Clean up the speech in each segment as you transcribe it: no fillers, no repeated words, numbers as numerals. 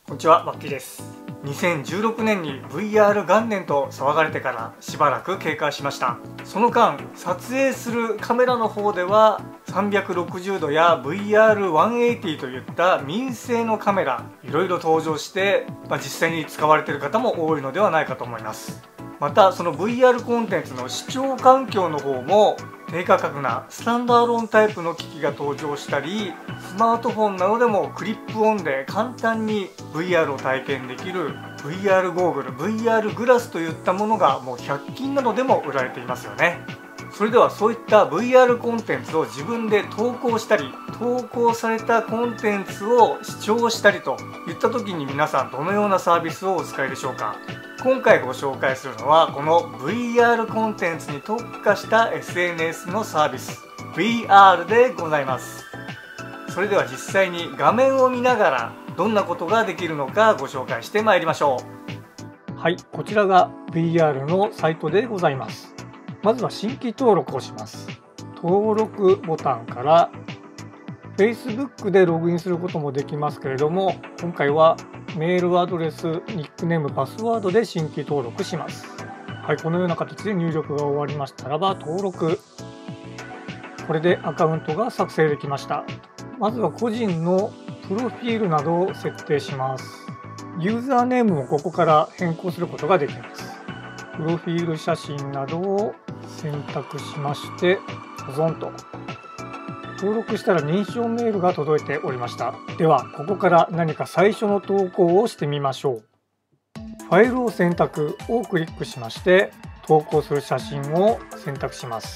こんにちは、わっきーです。2016年に VR 元年と騒がれてからしばらく経過しました。その間、撮影するカメラの方では360度や VR180 といった民生のカメラいろいろ登場して、実際に使われている方も多いのではないかと思います。またその VR コンテンツの視聴環境の方も低価格なスタンドアローンタイプの機器が登場したり、スマートフォンなどでもクリップオンで簡単に VR を体験できる VR ゴーグル、VR グラスといったものがもう100均などでも売られていますよね。それではそういった VR コンテンツを自分で投稿したり、投稿されたコンテンツを視聴したりといった時に皆さんどのようなサービスをお使いでしょうか。今回ご紹介するのはこの VR コンテンツに特化した SNS のサービス VR でございます。それでは実際に画面を見ながらどんなことができるのかご紹介してまいりましょう。はい、こちらが VR のサイトでございます。まずは新規登録をします。登録ボタンから Facebook でログインすることもできますけれども、今回はメールアドレス、ニックネーム、パスワードで新規登録します。はい、このような形で入力が終わりましたらば登録。これでアカウントが作成できました。まずは個人のプロフィールなどを設定します。ユーザーネームもここから変更することができます。プロフィール写真などを選択しまして保存と。登録したら認証メールが届いておりました。ではここから何か最初の投稿をしてみましょう。ファイルを選択をクリックしまして投稿する写真を選択します。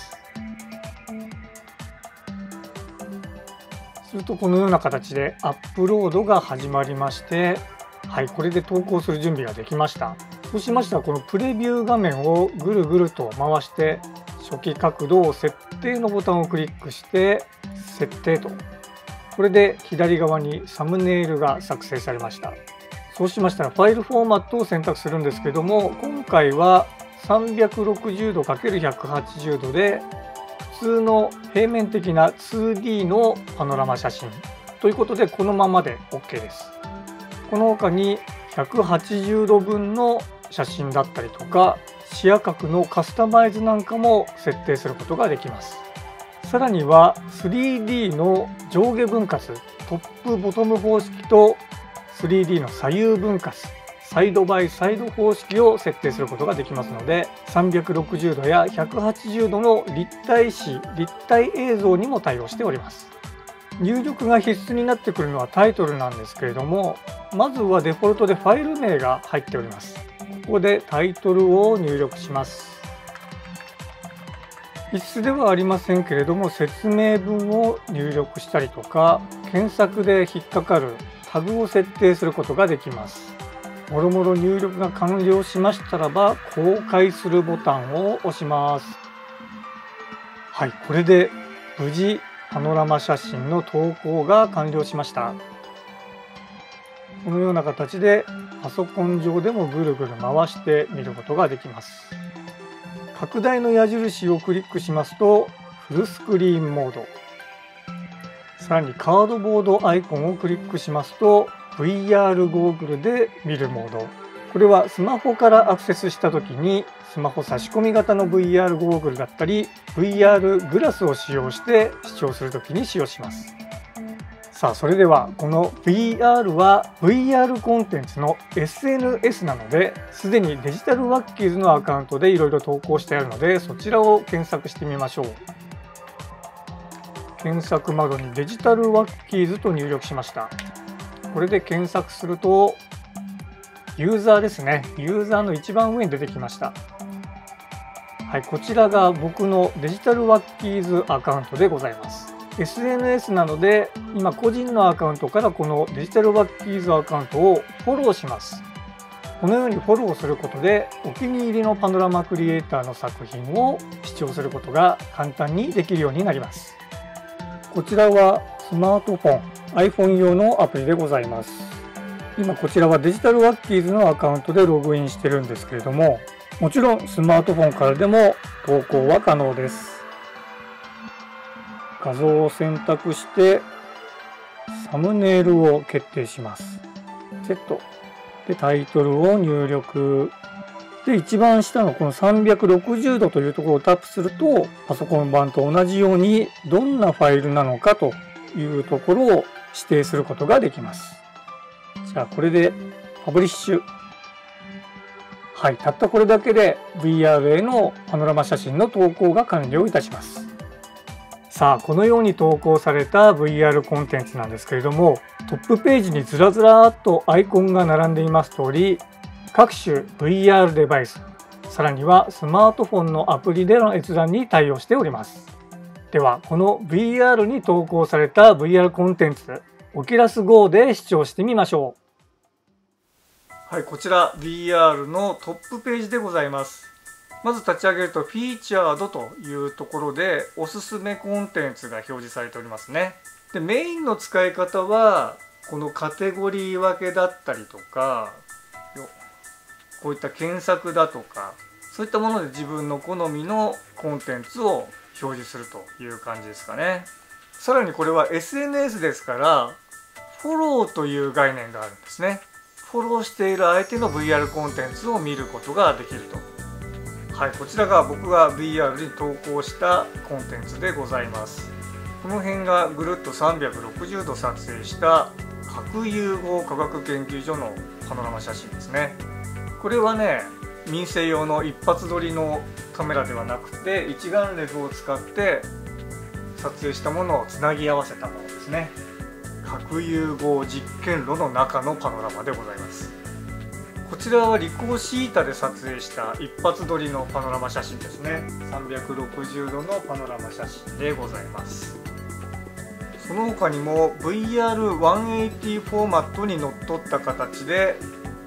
するとこのような形でアップロードが始まりまして、はい、これで投稿する準備ができました。そうしましたらこのプレビュー画面をぐるぐると回して初期角度を設定のボタンをクリックして設定と。これで左側にサムネイルが作成されました。そうしましたらファイルフォーマットを選択するんですけども、今回は360度 ×180 度で普通の平面的な 2D のパノラマ写真ということでこのままで OK です。この他に180度分の写真だったりとか視野角のカスタマイズなんかも設定することができます。さらには 3D の上下分割、トップボトム方式と 3D の左右分割、サイドバイサイド方式を設定することができますので、360度や180度の立体視、立体映像にも対応しております。入力が必須になってくるのはタイトルなんですけれども、まずはデフォルトでファイル名が入っております。ここでタイトルを入力します。必須ではありませんけれども、説明文を入力したりとか、検索で引っかかるタグを設定することができます。もろもろ入力が完了しましたらば、公開するボタンを押します。はい、これで無事パノラマ写真の投稿が完了しました。このような形でパソコン上でもぐるぐる回して見ることができます。拡大の矢印をクリックしますとフルスクリーンモード、さらにカードボードアイコンをクリックしますと VR ゴーグルで見るモード。これはスマホからアクセスした時にスマホ差し込み型の VR ゴーグルだったり VR グラスを使用して視聴する時に使用します。さあそれではこの VR は VR コンテンツの SNS なので、すでにデジタルワッキーズのアカウントでいろいろ投稿してあるので、そちらを検索してみましょう。検索窓にデジタルワッキーズと入力しました。これで検索するとユーザーですね。ユーザーの一番上に出てきました。はい、こちらが僕のデジタルワッキーズアカウントでございます。SNS なので今個人のアカウントからこのデジタルワッキーズアカウントをフォローします。このようにフォローすることでお気に入りのパノラマクリエイターの作品を視聴することが簡単にできるようになります。こちらはスマートフォン iPhone 用のアプリでございます。今こちらはデジタルワッキーズのアカウントでログインしてるんですけれども、もちろんスマートフォンからでも投稿は可能です。画像を選択してサムネイルを決定します。 セットでタイトルを入力で、一番下のこの360度というところをタップすると、パソコン版と同じようにどんなファイルなのかというところを指定することができます。じゃあこれでパブリッシュ。はい、たったこれだけで VR へのパノラマ写真の投稿が完了いたします。さあ、このように投稿された VR コンテンツなんですけれども、トップページにずらずらっとアイコンが並んでいます通り、各種 VR デバイス、さらにはスマートフォンのアプリでの閲覧に対応しております。では、この VR に投稿された VR コンテンツ、Oculus Go で視聴してみましょう。はい、こちら VR のトップページでございます。まず立ち上げるとフィーチャードというところでおすすめコンテンツが表示されておりますね。で、メインの使い方はこのカテゴリー分けだったりとか、こういった検索だとか、そういったもので自分の好みのコンテンツを表示するという感じですかね。さらにこれは SNS ですからフォローという概念があるんですね。フォローしている相手の VR コンテンツを見ることができると。はい、こちらが僕が VR に投稿したコンテンツでございます。この辺がぐるっと360度撮影した核融合科学研究所のパノラマ写真ですね。これはね、民生用の一発撮りのカメラではなくて一眼レフを使って撮影したものをつなぎ合わせたものですね。核融合実験炉の中のパノラマでございます。こちらはリコーシータで撮影した一発撮りのパノラマ写真ですね。360度のパノラマ写真でございます。その他にも VR180 フォーマットにのっとった形で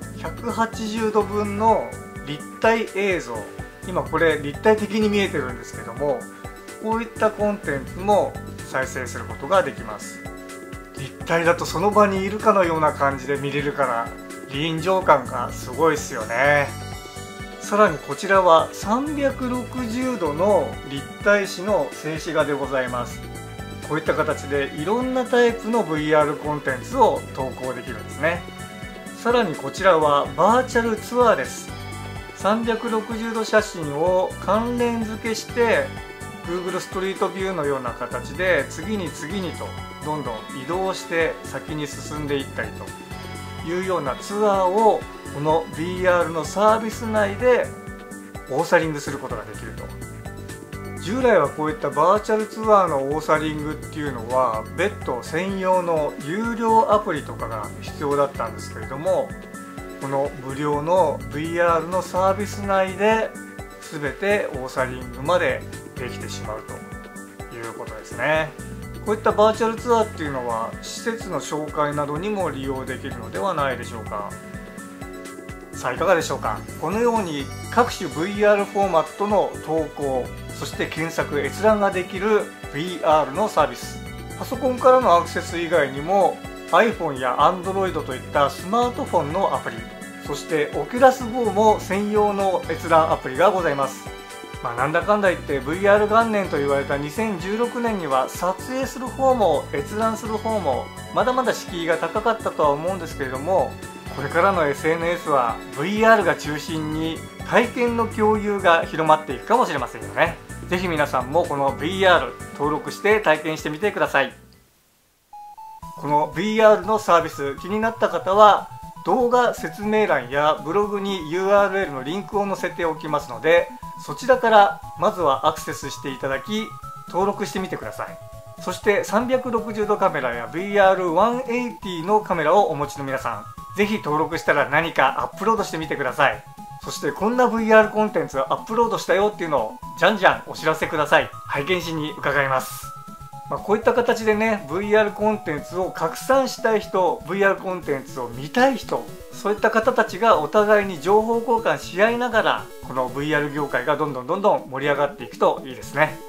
180度分の立体映像、今これ立体的に見えてるんですけども、こういったコンテンツも再生することができます。立体だとその場にいるかのような感じで見れるから臨場感がすごいですよね。さらにこちらは360度の立体視の静止画でございます。こういった形でいろんなタイプの VR コンテンツを投稿できるんですね。さらにこちらはバーチャルツアーです。360度写真を関連付けして Google ストリートビューのような形で次に次にとどんどん移動して先に進んでいったりというようなツアーをこの VR のサービス内でオーサリングすることができると。従来はこういったバーチャルツアーのオーサリングっていうのは別途専用の有料アプリとかが必要だったんですけれども、この無料の VR のサービス内で全てオーサリングまでできてしまうということですね。こういったバーチャルツアーっていうのは施設の紹介などにも利用できるのではないでしょうか。さあいかがでしょうか。このように各種 VR フォーマットの投稿、そして検索閲覧ができる VR のサービス、パソコンからのアクセス以外にも iPhone や Android といったスマートフォンのアプリ、そして Oculus Go も専用の閲覧アプリがございます。なんだかんだ言って VR 元年と言われた2016年には撮影する方も閲覧する方もまだまだ敷居が高かったとは思うんですけれども、これからの SNS は VR が中心に体験の共有が広まっていくかもしれませんよね。ぜひ皆さんもこの VR 登録して体験してみてください。この VR のサービス気になった方は動画説明欄やブログに URL のリンクを載せておきますので、そちらからまずはアクセスしていただき登録してみてください。そして360度カメラや VR180 のカメラをお持ちの皆さん、ぜひ登録したら何かアップロードしてみてください。そしてこんな VR コンテンツをアップロードしたよっていうのをじゃんじゃんお知らせください。拝見しに伺います。こういった形でね、 VR コンテンツを拡散したい人、 VR コンテンツを見たい人、そういった方たちがお互いに情報交換し合いながらこの VR 業界がどんどん盛り上がっていくといいですね。